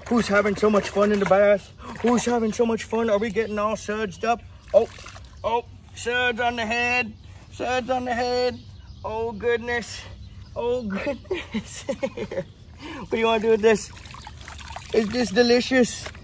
Who's having so much fun in the bath? Who's having so much fun? Are we getting all sudsed up? Oh, suds on the head. Suds on the head. Oh, goodness. Oh, goodness. What do you want to do with this? Is this delicious?